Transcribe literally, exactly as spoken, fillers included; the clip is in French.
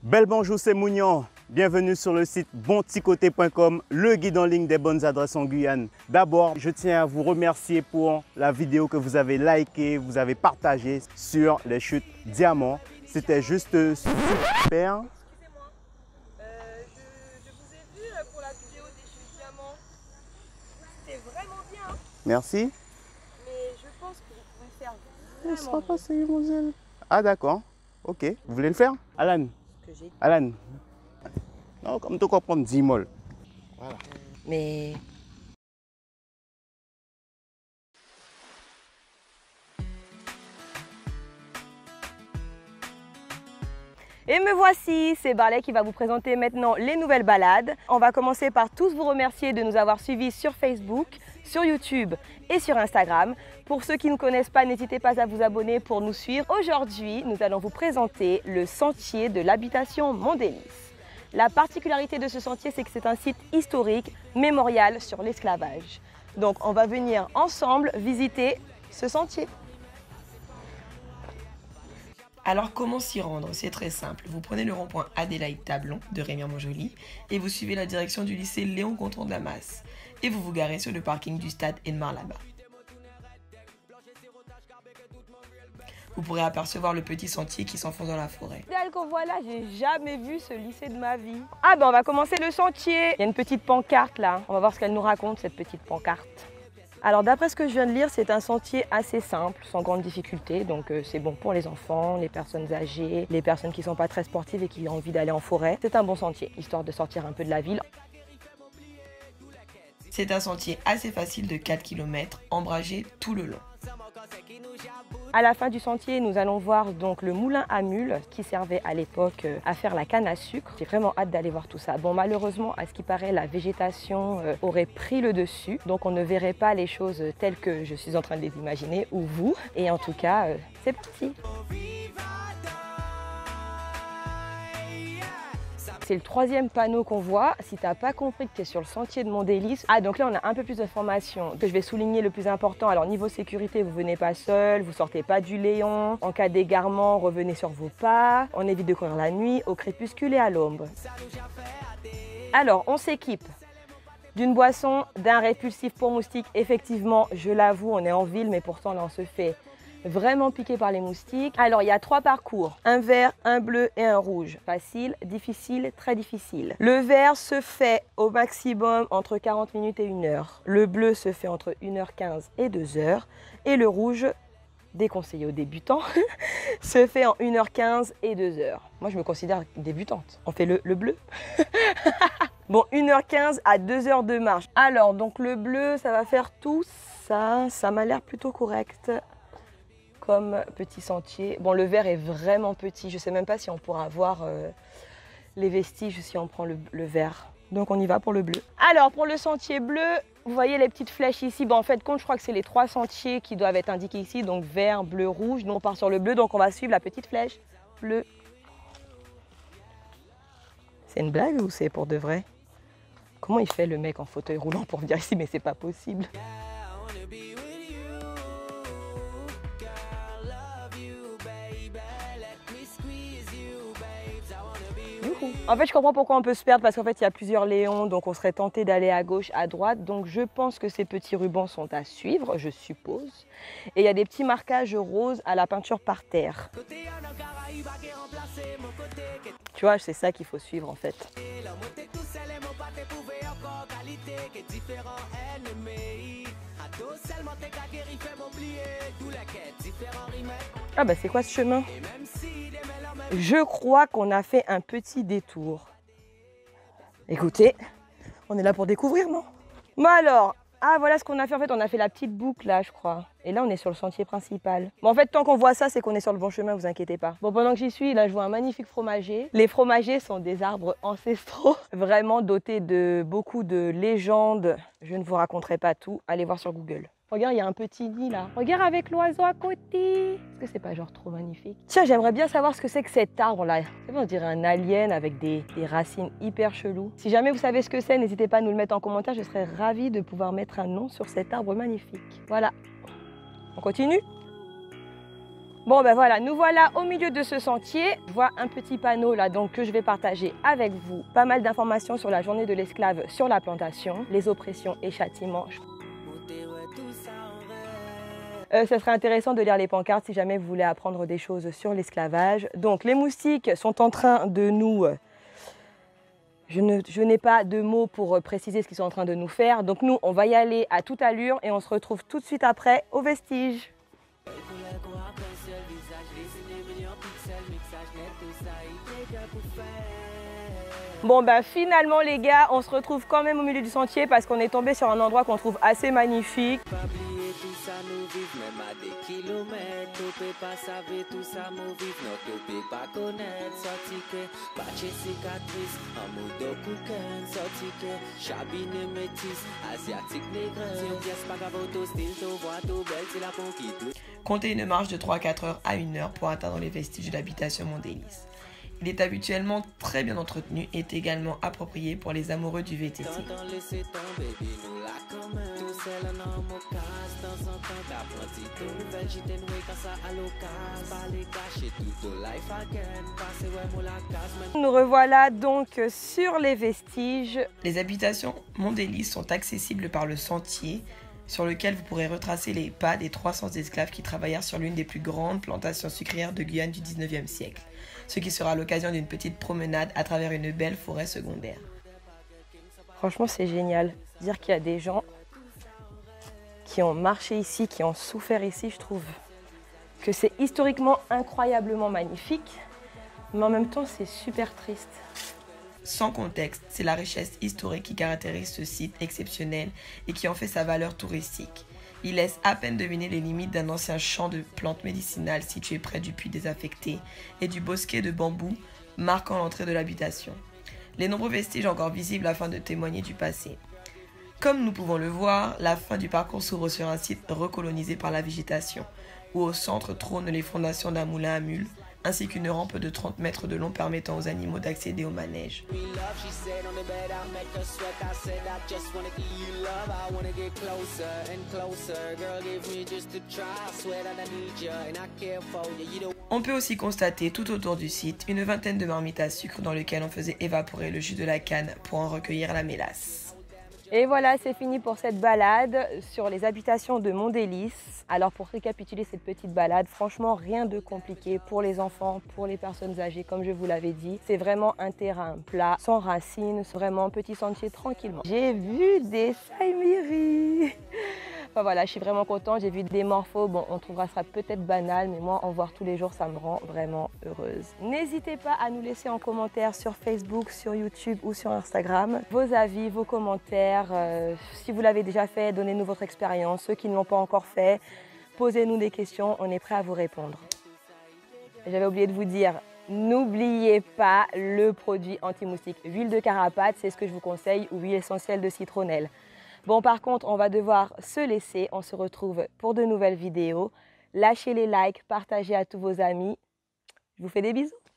Bel bonjour, c'est Mounion. Bienvenue sur le site bon petit côté point com, le guide en ligne des bonnes adresses en Guyane. D'abord, je tiens à vous remercier pour la vidéo que vous avez likée, vous avez partagée sur les chutes diamants. C'était juste super. Excusez-moi, euh, je, je vous ai vu pour la vidéo des chutes diamants. C'était vraiment bien. Hein. Merci. Mais je pense que vous pouvez faire On sera vraiment passé, mademoiselle. Ah d'accord, ok. Vous voulez le faire? Alan, que j'ai. Alan. Non, comme tu comprends, dix molles. Voilà. Mais... Et me voici, c'est Barley qui va vous présenter maintenant les nouvelles balades. On va commencer par tous vous remercier de nous avoir suivis sur Facebook, sur YouTube et sur Instagram. Pour ceux qui ne connaissent pas, n'hésitez pas à vous abonner pour nous suivre. Aujourd'hui, nous allons vous présenter le sentier de l'habitation Mont-Délice. La particularité de ce sentier, c'est que c'est un site historique, mémorial sur l'esclavage. Donc on va venir ensemble visiter ce sentier. Alors comment s'y rendre? C'est très simple. Vous prenez le rond-point Adélaïde-Tablon de Remire-Montjoly et vous suivez la direction du lycée Léon Gontran de Lamas. Et vous vous garez sur le parking du stade Enmar là-bas. Vous pourrez apercevoir le petit sentier qui s'enfonce dans la forêt. Celle qu'on voit là, j'ai jamais vu ce lycée de ma vie. Ah ben on va commencer le sentier. Il y a une petite pancarte là. On va voir ce qu'elle nous raconte, cette petite pancarte. Alors d'après ce que je viens de lire, c'est un sentier assez simple, sans grande difficulté. Donc euh, c'est bon pour les enfants, les personnes âgées, les personnes qui ne sont pas très sportives et qui ont envie d'aller en forêt. C'est un bon sentier, histoire de sortir un peu de la ville. C'est un sentier assez facile de quatre kilomètres, ombragé tout le long. À la fin du sentier, nous allons voir donc le moulin à mules qui servait à l'époque à faire la canne à sucre. J'ai vraiment hâte d'aller voir tout ça. Bon, malheureusement, à ce qui paraît, la végétation euh, aurait pris le dessus. Donc on ne verrait pas les choses telles que je suis en train de les imaginer, ou vous. Et en tout cas, euh, c'est parti. C'est le troisième panneau qu'on voit. Si tu n'as pas compris que tu es sur le sentier de Mont-Délice, ah donc là on a un peu plus d'informations que je vais souligner le plus important. Alors niveau sécurité, vous venez pas seul, vous sortez pas du Léon. En cas d'égarement, revenez sur vos pas. On évite de courir la nuit, au crépuscule et à l'ombre. Alors on s'équipe d'une boisson, d'un répulsif pour moustiques. Effectivement, je l'avoue, on est en ville, mais pourtant là on se fait vraiment piqué par les moustiques. Alors il y a trois parcours, un vert, un bleu et un rouge. Facile, difficile, très difficile. Le vert se fait au maximum entre quarante minutes et une heure. Le bleu se fait entre une heure quinze et deux heures. Et le rouge, déconseillé aux débutants, se fait en une heure quinze et deux heures. Moi je me considère débutante. On fait le, le bleu. Bon, une heure quinze à deux heures de marche. Alors donc le bleu, ça va faire tout ça. Ça m'a l'air plutôt correct. Comme petit sentier. Bon, le vert est vraiment petit. Je ne sais même pas si on pourra voir euh, les vestiges si on prend le, le vert. Donc, on y va pour le bleu. Alors, pour le sentier bleu, vous voyez les petites flèches ici. Bon, en fait, compte, je crois que c'est les trois sentiers qui doivent être indiqués ici. Donc, vert, bleu, rouge. Nous, on part sur le bleu. Donc, on va suivre la petite flèche bleue. C'est une blague ou c'est pour de vrai? Comment il fait le mec en fauteuil roulant pour venir ici? Mais c'est pas possible. En fait, je comprends pourquoi on peut se perdre parce qu'en fait, il y a plusieurs Léons, donc on serait tenté d'aller à gauche, à droite. Donc, je pense que ces petits rubans sont à suivre, je suppose. Et il y a des petits marquages roses à la peinture par terre. Tu vois, c'est ça qu'il faut suivre en fait. Ah bah c'est quoi ce chemin? Je crois qu'on a fait un petit détour. Écoutez, on est là pour découvrir, non? Mais alors, ah voilà ce qu'on a fait. En fait, on a fait la petite boucle là, je crois. Et là, on est sur le sentier principal. Bon, en fait, tant qu'on voit ça, c'est qu'on est sur le bon chemin, vous inquiétez pas. Bon, pendant que j'y suis, là, je vois un magnifique fromager. Les fromagers sont des arbres ancestraux, vraiment dotés de beaucoup de légendes. Je ne vous raconterai pas tout. Allez voir sur Google. Regarde, il y a un petit nid là. Regarde avec l'oiseau à côté. Est-ce que c'est pas genre trop magnifique? Tiens, j'aimerais bien savoir ce que c'est que cet arbre là. C'est bon, on dirait un alien avec des, des racines hyper cheloues. Si jamais vous savez ce que c'est, n'hésitez pas à nous le mettre en commentaire. Je serais ravie de pouvoir mettre un nom sur cet arbre magnifique. Voilà. On continue? Bon ben voilà, nous voilà au milieu de ce sentier. Je vois un petit panneau là donc que je vais partager avec vous. Pas mal d'informations sur la journée de l'esclave sur la plantation, les oppressions et châtiments. Euh, ça serait intéressant de lire les pancartes si jamais vous voulez apprendre des choses sur l'esclavage. Donc les moustiques sont en train de nous... Je, ne, je n'ai pas de mots pour préciser ce qu'ils sont en train de nous faire. Donc nous, on va y aller à toute allure et on se retrouve tout de suite après au vestige. Bon ben finalement les gars, on se retrouve quand même au milieu du sentier parce qu'on est tombé sur un endroit qu'on trouve assez magnifique. Comptez une marche de trois à quatre heures à une heure pour atteindre les vestiges de l'habitation Mondélis. Il est habituellement très bien entretenu et est également approprié pour les amoureux du V T T. Nous revoilà donc sur les vestiges. Les habitations Mondélis sont accessibles par le sentier sur lequel vous pourrez retracer les pas des trois cents esclaves qui travaillèrent sur l'une des plus grandes plantations sucrières de Guyane du dix-neuvième siècle, ce qui sera l'occasion d'une petite promenade à travers une belle forêt secondaire. Franchement, c'est génial. Dire qu'il y a des gens qui ont marché ici, qui ont souffert ici, je trouve que c'est historiquement incroyablement magnifique, mais en même temps, c'est super triste. Sans contexte, c'est la richesse historique qui caractérise ce site exceptionnel et qui en fait sa valeur touristique. Il laisse à peine deviner les limites d'un ancien champ de plantes médicinales situé près du puits désaffecté et du bosquet de bambous marquant l'entrée de l'habitation. Les nombreux vestiges encore visibles afin de témoigner du passé. Comme nous pouvons le voir, la fin du parcours s'ouvre sur un site recolonisé par la végétation, où au centre trônent les fondations d'un moulin à mules, ainsi qu'une rampe de trente mètres de long permettant aux animaux d'accéder au manège. On peut aussi constater tout autour du site une vingtaine de marmites à sucre dans lesquelles on faisait évaporer le jus de la canne pour en recueillir la mélasse. Et voilà, c'est fini pour cette balade sur les habitations de Mondélis. Alors pour récapituler cette petite balade, franchement rien de compliqué pour les enfants, pour les personnes âgées, comme je vous l'avais dit. C'est vraiment un terrain plat, sans racines, vraiment petit sentier tranquillement. J'ai vu des saïmiris. Enfin voilà, je suis vraiment contente, j'ai vu des morphos, bon on trouvera ça peut-être banal, mais moi en voir tous les jours ça me rend vraiment heureuse. N'hésitez pas à nous laisser en commentaire sur Facebook, sur YouTube ou sur Instagram vos avis, vos commentaires, euh, si vous l'avez déjà fait, donnez-nous votre expérience, ceux qui ne l'ont pas encore fait, posez-nous des questions, on est prêt à vous répondre. J'avais oublié de vous dire, n'oubliez pas le produit anti-moustique, huile de carapate, c'est ce que je vous conseille, ou huile essentielle de citronnelle. Bon, par contre, on va devoir se laisser. On se retrouve pour de nouvelles vidéos. Lâchez les likes, partagez à tous vos amis. Je vous fais des bisous.